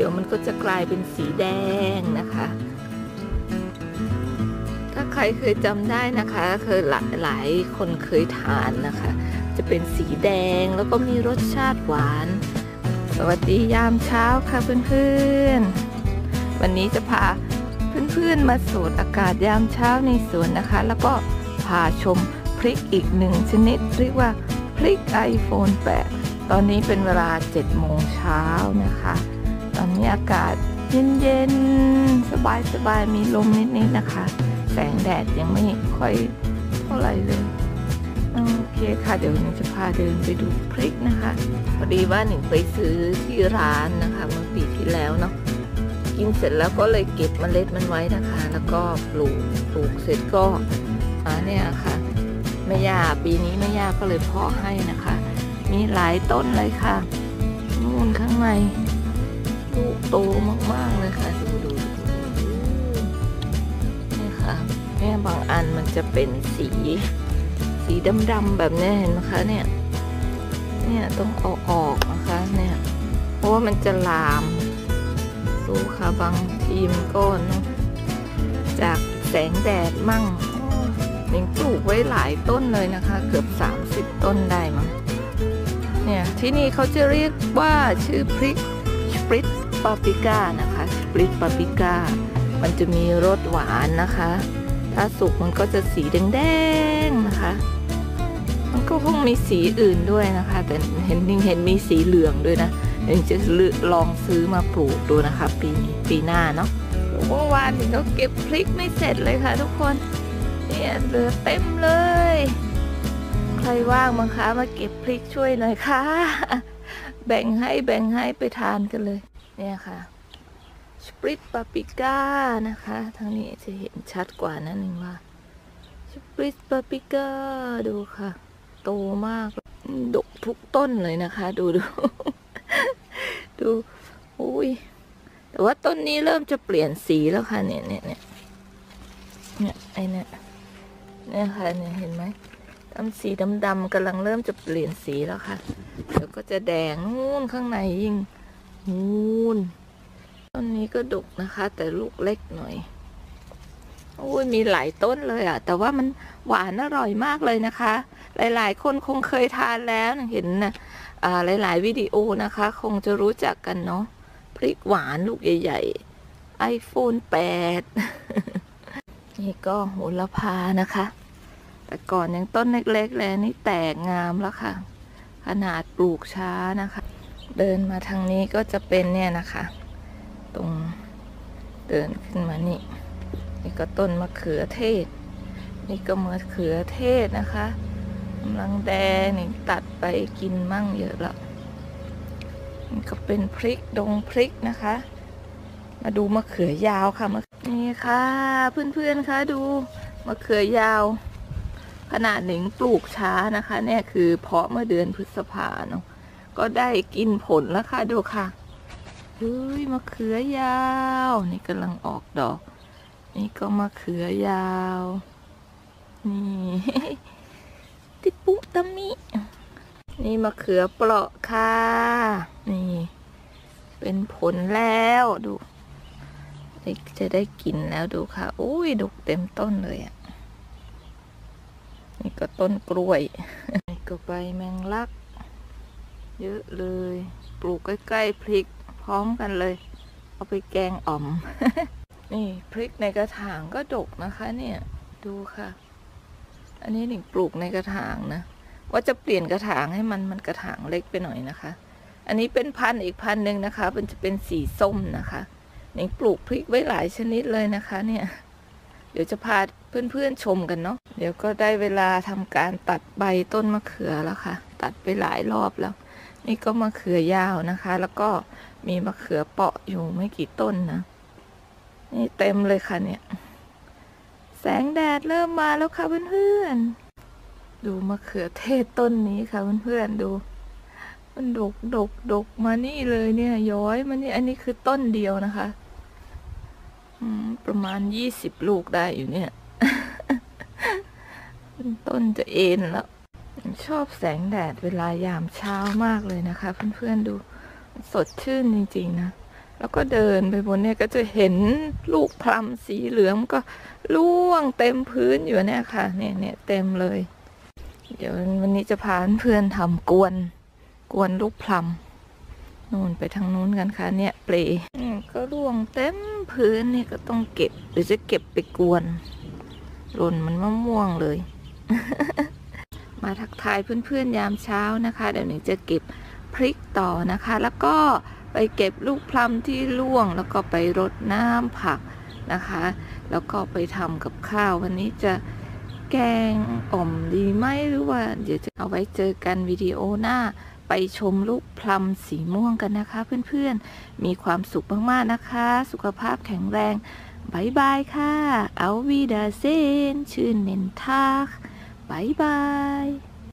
ดี๋ยวมันก็จะกลายเป็นสีแดงนะคะถ้าใครเคยจำได้นะคะเคยหลายคนเคยทานนะคะจะเป็นสีแดงแล้วก็มีรสชาติหวานสวัสดียามเช้าค่ะเพื่อนๆวันนี้จะพาเพื่อนๆมาสูดอากาศยามเช้าในสวนนะคะแล้วก็พาชมพริกอีกหนึ่งชนิดเรียกว่าพริก iPhone 8ตอนนี้เป็นเวลา7 โมงเช้านะคะตอนนี้อากาศเย็นๆสบายๆมีลมนิดๆนะคะแสงแดดยังไม่ค่อยเท่าไหร่เลยโอเคค่ะเดี๋ยวหนูจะพาเดินไปดูพริกนะคะพอดีว่าหนูไปซื้อที่ร้านนะคะเมื่อปีที่แล้วเนาะกินเสร็จแล้วก็เลยเก็บเมล็ดมันไว้นะคะแล้วก็ปลูกเสร็จก็เนี่ยค่ะแม่ย่าปีนี้แม่ย่าก็เลยเพาะให้นะคะมีหลายต้นเลยค่ะนู่นข้างในลูกโตมากๆเลยค่ะดูนี่ค่ะเนี่ยบางอันมันจะเป็นสีดำๆแบบนี้เห็นไหมคะเนี่ยต้องเอาออกนะคะเนี่ยเพราะว่ามันจะลามดูค่ะบางทีมก็จากแสงแดดมั่งหนิงปลูกไว้หลายต้นเลยนะคะเกือบ30 ต้นได้มั้งเนี่ยที่นี่เขาจะเรียกว่าชื่อพริกสปริตปาปริก้านะคะสปริตปาปริก้ามันจะมีรสหวานนะคะถ้าสุกมันก็จะสีแดงๆนะคะมันก็คงมีสีอื่นด้วยนะคะแต่เห็นมีสีเหลืองด้วยนะเดี๋ยวจะลองซื้อมาปลูกดูนะคะปีหน้าเนาะเมื่อวานหนิงก็เก็บพริกไม่เสร็จเลยค่ะทุกคนเนี่ยเหลือเต็มเลยใครว่างบ้างคะมาเก็บพริกช่วยหน่อยค่ะแบ่งให้ไปทานกันเลยเนี่ยค่ะสปริตปาปริก้านะคะทางนี้จะเห็นชัดกว่านั่นเองว่าสปริตปาปริก้าดูค่ะโตมากดกทุกต้นเลยนะคะดูอุ้ยแต่ว่าต้นนี้เริ่มจะเปลี่ยนสีแล้วค่ะเนี่ยไอเนี่ยค่ะเนี่ยเห็นไหมทำสีดำๆกำลังเริ่มจะเปลี่ยนสีแล้วค่ะเดี๋ยวก็จะแดงนู่นข้างในยิ่งนู่นต้นนี้ก็ดกนะคะแต่ลูกเล็กหน่อยโอ้ยมีหลายต้นเลยอ่ะแต่ว่ามันหวานอร่อยมากเลยนะคะหลายๆคนคงเคยทานแล้วเห็นนะหลายๆวิดีโอนะคะคงจะรู้จักกันเนาะพริกหวานลูกใหญ่ๆ iPhone 8 นี่ก็โหระพานะคะแต่ก่อนยังต้นเล็กๆเลยนี่แตกงามแล้วค่ะขนาดปลูกช้านะคะเดินมาทางนี้ก็จะเป็นเนี่ยนะคะตรงเดินขึ้นมานี่ก็ต้นมะเขือเทศนี่ก็มะเขือเทศนะคะกำลังแดงนี่ตัดไปกินมั่งเยอะแล้วนี่ก็เป็นพริกดงพริกนะคะมาดูมะเขือยาวค่ะนี่ค่ะเพื่อนๆคะดูมะเขือยาวขนาดหนิงปลูกช้านะคะเนี่ยคือเพาะเมื่อเดือนพฤษภาเนาะก็ได้กินผลแล้วค่ะดูค่ะเฮ้ยมะเขือยาวนี่กำลังออกดอกนี่ก็มะเขือยาวนี่ติดปุ๊ตามินี่มะเขือเปราะค่ะนี่เป็นผลแล้วดูจะได้กินแล้วดูค่ะอุ้ยดกเต็มต้นเลยอ่ะนี่ก็ต้นกล้วยนี่ก็ใบแมงลักเยอะเลยปลูกใกล้ๆพริกพร้อมกันเลยเอาไปแกงอ่อม นี่พริกในกระถางก็ดกนะคะเนี่ยดูค่ะอันนี้หนิงปลูกในกระถางนะว่าจะเปลี่ยนกระถางให้มันกระถางเล็กไปหน่อยนะคะอันนี้เป็นพันธุ์อีกพันธุ์หนึ่งนะคะมันจะเป็นสีส้มนะคะหนิงปลูกพริกไว้หลายชนิดเลยนะคะเนี่ยเดี๋ยวจะพาเพื่อนๆชมกันเนาะเดี๋ยวก็ได้เวลาทำการตัดใบต้นมะเขือแล้วค่ะตัดไปหลายรอบแล้วนี่ก็มะเขือยาวนะคะแล้วก็มีมะเขือเปาะอยู่ไม่กี่ต้นนะนี่เต็มเลยค่ะเนี่ยแสงแดดเริ่มมาแล้วค่ะเพื่อนๆดูมะเขือเทศต้นนี้ค่ะเพื่อนๆดูมันดกมานี่เลยเนี่ยย้อยมานี่อันนี้คือต้นเดียวนะคะประมาณ20 ลูกได้อยู่เนี่ย ต้นจะเอ็นแล้วชอบแสงแดดเวลายามเช้ามากเลยนะคะเพื่อนๆดูสดชื่นจริงๆนะแล้วก็เดินไปบนเนี่ยก็จะเห็นลูกพลัมสีเหลืองก็ร่วงเต็มพื้นอยู่เนี่ยค่ะเนี่ยเต็มเลยเดี๋ยววันนี้จะพาเพื่อนทำกวนลูกพลัมนู่นไปทางนู้นกันค่ะเนี่ยเปลก็ร่วงเต็มพื้นเนี่ยก็ต้องเก็บหรือจะเก็บไปกวนหล่นมันมะม่วงเลย มาทักทายเพื่อนๆยามเช้านะคะเดี๋ยวหนูจะเก็บพริกต่อนะคะแล้วก็ไปเก็บลูกพลัมที่ร่วงแล้วก็ไปรดน้ำผักนะคะแล้วก็ไปทำกับข้าววันนี้จะแกงอ่อมดีไหมหรือว่าเดี๋ยวจะเอาไว้เจอกันวิดีโอหน้าไปชมลูกพลัมสีม่วงกันนะคะเพื่อนๆมีความสุขมากๆนะคะสุขภาพแข็งแรงบายบายค่ะเอาวีดาเซนชื่นเนนทากบายบาย